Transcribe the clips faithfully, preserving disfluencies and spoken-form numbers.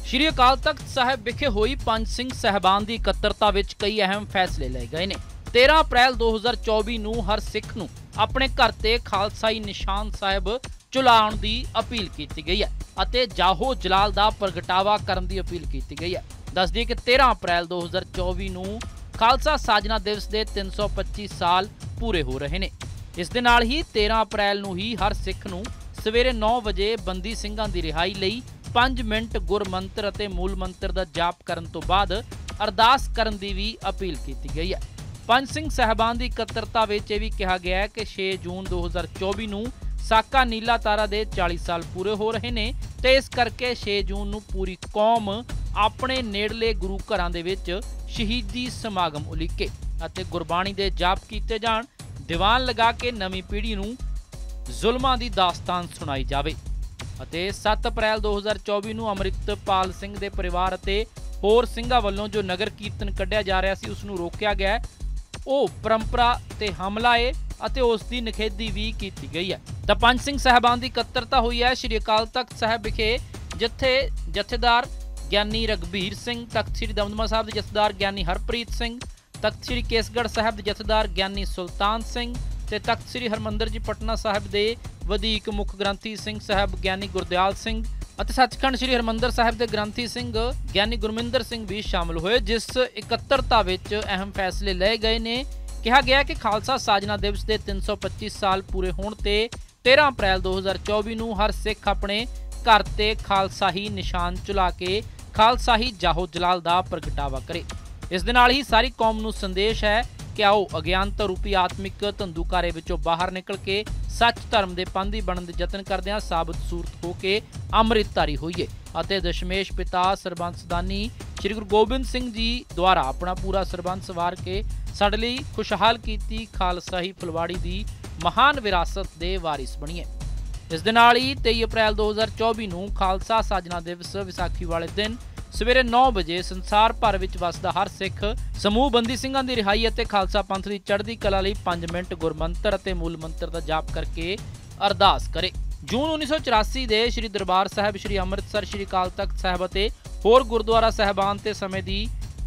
श्री अकाल तख्त साहिब विखे हुई पंज सिंह साहिबान की इकत्तरता विच कई अहम फैसले लए गए ने। तेरह अप्रैल दो हज़ार चौबीस नूं हर सिख नूं अपने घर ते खालसाई निशान साहिब चुलाउण दी अपील की गई है अते जाहो जलाल दा प्रगटावा करन दी अपील की गई है। दस दिए कि तेरह अप्रैल दो हज़ार चौबीस नूं खालसा साजना दिवस के तीन सौ पच्चीस साल पूरे हो रहे ने। इस दे नाल ही तेरह अप्रैल नूं ही हर सिख नूं सवेरे नौ बजे बंदी ਸਿੰਘਾਂ ਦੀ रिहाई लई पाँच मिनट गुरमंत्र अते मूल मंत्र का जाप करन तो बाद अरदास करन दी भी अपील की गई है। पंज सिंह साहिबान की इकत्तरता विच यह भी कहा गया है कि छे जून दो हज़ार चौबीस नूं साका नीला तारा दे चालीस साल पूरे हो रहे ने ते इस करके छे जून नूं पूरी कौम अपने नेड़ले गुरु घरां दे विच शहीदी समागम उलीके अते गुरबाणी दे जाप कीते जाण, दीवान लगा के नवीं पीढ़ी नूं जुल्मां दी दास्तान सुनाई जावे। ਅਤੇ सत्त अप्रैल दो हज़ार चौबीस ਨੂੰ ਅੰਮ੍ਰਿਤਪਾਲ ਸਿੰਘ ਦੇ ਪਰਿਵਾਰ ਅਤੇ ਹੋਰ ਸਿੰਘਾਂ ਵੱਲੋਂ ਜੋ ਨਗਰ ਕੀਰਤਨ ਕੱਢਿਆ ਜਾ ਰਿਹਾ ਸੀ ਉਸ ਨੂੰ ਰੋਕਿਆ ਗਿਆ, ਉਹ ਪਰੰਪਰਾ ਤੇ ਹਮਲਾ ਹੈ ਅਤੇ ਉਸ ਦੀ ਨਿਖੇਧੀ ਵੀ ਕੀਤੀ ਗਈ ਹੈ। ਤਾਂ ਪੰਜ ਸਿੰਘ ਸਾਹਿਬਾਨ ਦੀ ਇਕੱਤਰਤਾ ਹੋਈ ਹੈ ਸ਼੍ਰੀ ਅਕਾਲ ਤਖਤ ਸਾਹਿਬ ਵਿਖੇ, ਜਿੱਥੇ ਜਥੇਦਾਰ ਗਿਆਨੀ ਰਘਬੀਰ ਸਿੰਘ, ਤਖਤ ਸ੍ਰੀ ਦਮਦਮਾ ਸਾਹਿਬ ਦੇ ਜਥੇਦਾਰ ਗਿਆਨੀ ਹਰਪ੍ਰੀਤ ਸਿੰਘ, ਤਖਤ ਸ੍ਰੀ ਕੇਸਗੜ੍ਹ ਸਾਹਿਬ ਦੇ ਜਥੇਦਾਰ ਗਿਆਨੀ ਸੁਲਤਾਨ ਸਿੰਘ ਤੇ ਤਖਤ ਸ੍ਰੀ ਹਰਮੰਦਰ ਜੀ ਪਟਨਾ ਸਾਹਿਬ ਦੇ ਵਧੀਕ ਮੁੱਖ ਗ੍ਰੰਥੀ ਸਿੰਘ ਸਾਹਿਬ ਗਿਆਨੀ ਗੁਰਦਿਆਲ ਸਿੰਘ ਅਤੇ ਸੱਚਖੰਡ ਸ੍ਰੀ ਹਰਮੰਦਰ ਸਾਹਿਬ ਦੇ ਗ੍ਰੰਥੀ ਸਿੰਘ ਗਿਆਨੀ ਗੁਰਮਿੰਦਰ ਸਿੰਘ ਵੀ ਸ਼ਾਮਲ ਹੋਏ, ਜਿਸ ਇਕੱਤਰਤਾ ਵਿੱਚ ਅਹਿਮ ਫੈਸਲੇ ਲਏ ਗਏ ਨੇ। ਕਿਹਾ ਗਿਆ ਕਿ ਖਾਲਸਾ ਸਾਜਨਾ ਦਿਵਸ ਦੇ ਤਿੰਨ ਸੌ ਪੱਚੀ ਸਾਲ ਪੂਰੇ ਹੋਣ ਤੇ तेरह अप्रैल दो हज़ार चौबीस ਨੂੰ ਹਰ ਸਿੱਖ ਆਪਣੇ ਘਰ ਤੇ ਖਾਲਸਾ ਹੀ ਨਿਸ਼ਾਨ ਚੁਲਾ ਕੇ ਖਾਲਸਾ ਹੀ ਜਾਹੋ ਜਲਾਲ ਦਾ ਪ੍ਰਗਟਾਵਾ ਕਰੇ। ਇਸ ਦੇ ਨਾਲ ਹੀ ਸਾਰੀ ਕੌਮ ਨੂੰ ਸੰਦੇਸ਼ ਹੈ ਕਿ ਆਓ ਅਗਿਆਨਤਾ ਰੂਪੀ ਆਤਮਿਕ ਧੰਦੂਕਾਰੇ ਵਿੱਚੋਂ ਬਾਹਰ ਨਿਕਲ ਕੇ ਸੱਚ ਧਰਮ ਦੇ ਪਾਂਧੀ ਬਣਨ ਦੇ ਯਤਨ ਕਰਦਿਆਂ ਸਾਬਤ ਸੂਰਤ ਹੋ ਕੇ ਅੰਮ੍ਰਿਤਧਾਰੀ ਹੋਈਏ ਅਤੇ ਦਸ਼ਮੇਸ਼ ਪਿਤਾ ਸਰਬੰਸ ਦਾਨੀ ਸ਼੍ਰੀ ਗੁਰੂ ਗੋਬਿੰਦ ਸਿੰਘ ਜੀ ਦੁਆਰਾ ਆਪਣਾ ਪੂਰਾ ਸਰਬੰਸ ਵਾਰ ਕੇ ਸਾਡੇ ਲਈ ਖੁਸ਼ਹਾਲ ਕੀਤੀ ਖਾਲਸਾ ਹੀ ਫੁਲਵਾੜੀ ਦੀ ਮਹਾਨ ਵਿਰਾਸਤ ਦੇ ਵਾਰਿਸ ਬਣੀਏ। ਇਸ ਦੇ ਨਾਲ ਹੀ तेईस ਅਪ੍ਰੈਲ दो हज़ार चौबीस ਨੂੰ ਖਾਲਸਾ ਸਾਜਨਾ ਦਿਵਸ ਵਿਸਾਖੀ ਵਾਲੇ ਦਿਨ ਸਵੇਰੇ नौ ਵਜੇ ਸੰਸਾਰ ਭਰ ਵਿੱਚ ਵਸਦਾ ਹਰ ਸਿੱਖ ਸਮੂਹ ਬੰਦੀ ਸਿੰਘਾਂ ਦੀ ਰਿਹਾਈ ਅਤੇ ਖਾਲਸਾ ਪੰਥ ਦੀ ਚੜ੍ਹਦੀ ਕਲਾ ਲਈ ਪੰਜ ਮਿੰਟ ਗੁਰਮੰਤਰ ਅਤੇ ਮੂਲ ਮੰਤਰ ਦਾ ਜਾਪ ਕਰਕੇ ਅਰਦਾਸ ਕਰੇ। ਜੂਨ उन्नीस सौ चौरासी ਦੇ ਸ਼੍ਰੀ ਦਰਬਾਰ ਸਾਹਿਬ, ਸ਼੍ਰੀ ਅੰਮ੍ਰਿਤਸਰ, ਸ਼੍ਰੀ ਅਕਾਲ ਤਖਤ ਸਾਹਿਬ ਅਤੇ ਹੋਰ ਗੁਰਦੁਆਰਾ ਸਾਹਿਬਾਨ ਤੇ ਸਮੇਂ ਦੀ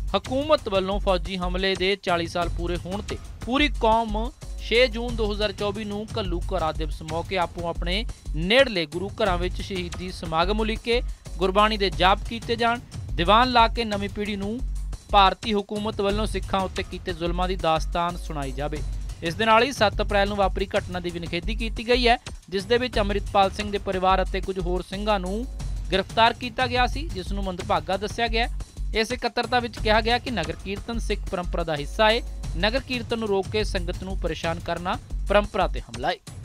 ਹਕੂਮਤ ਵੱਲੋਂ ਫੌਜੀ ਹਮਲੇ ਦੇ ਚਾਲੀ ਸਾਲ ਪੂਰੇ ਹੋਣ ਤੇ ਪੂਰੀ ਕੌਮ छे जून दो हज़ार चौबीस ਨੂੰ ਘੱਲੂ ਘਰਾਂ ਦਿਵਸ ਮੌਕੇ ਆਪੋ ਆਪਣੇ ਨੇੜਲੇ ਗੁਰੂ ਘਰਾਂ ਵਿੱਚ ਸ਼ਹੀਦੀ ਸਮਾਗਮ ਉਲੀਕੇ ਗੁਰਬਾਣੀ ਦੇ ਜਾਪ ਕੀਤੇ ਜਾਣ, ਦੀਵਾਨ ਲਾ ਕੇ ਨਵੀਂ ਪੀੜ੍ਹੀ ਨੂੰ ਭਾਰਤੀ ਹਕੂਮਤ ਵੱਲੋਂ ਸਿੱਖਾਂ ਉੱਤੇ ਕੀਤੇ ਜ਼ੁਲਮਾਂ ਦੀ ਦਾਸਤਾਨ ਸੁਣਾਈ ਜਾਵੇ। ਇਸ ਦੇ ਨਾਲ ਹੀ ਸੱਤ ਅਪ੍ਰੈਲ ਨੂੰ ਵਾਪਰੀ ਘਟਨਾ ਦੀ ਵੀ ਨਿਖੇਧੀ ਕੀਤੀ ਗਈ ਹੈ, ਜਿਸ ਦੇ ਵਿੱਚ ਅੰਮ੍ਰਿਤਪਾਲ ਸਿੰਘ ਦੇ ਪਰਿਵਾਰ ਅਤੇ ਕੁਝ ਹੋਰ ਸਿੰਘਾਂ ਨੂੰ ਗ੍ਰਿਫਤਾਰ ਕੀਤਾ ਗਿਆ ਸੀ, ਜਿਸ ਨੂੰ ਮੰਦਭਾਗਾ ਦੱਸਿਆ ਗਿਆ। ਇਸ ਇਕੱਤਰਤਾ ਵਿੱਚ ਕਿਹਾ ਗਿਆ ਕਿ ਨਗਰ ਕੀਰਤਨ ਸਿੱਖ ਪਰੰਪਰਾ ਦਾ ਹਿੱਸਾ ਹੈ। ਨਗਰ ਕੀਰਤਨ ਨੂੰ ਰੋਕ ਕੇ ਸੰਗਤ ਨੂੰ ਪਰੇਸ਼ਾਨ ਕਰਨਾ ਪਰੰਪਰਾ ਤੇ ਹਮਲਾ ਹੈ।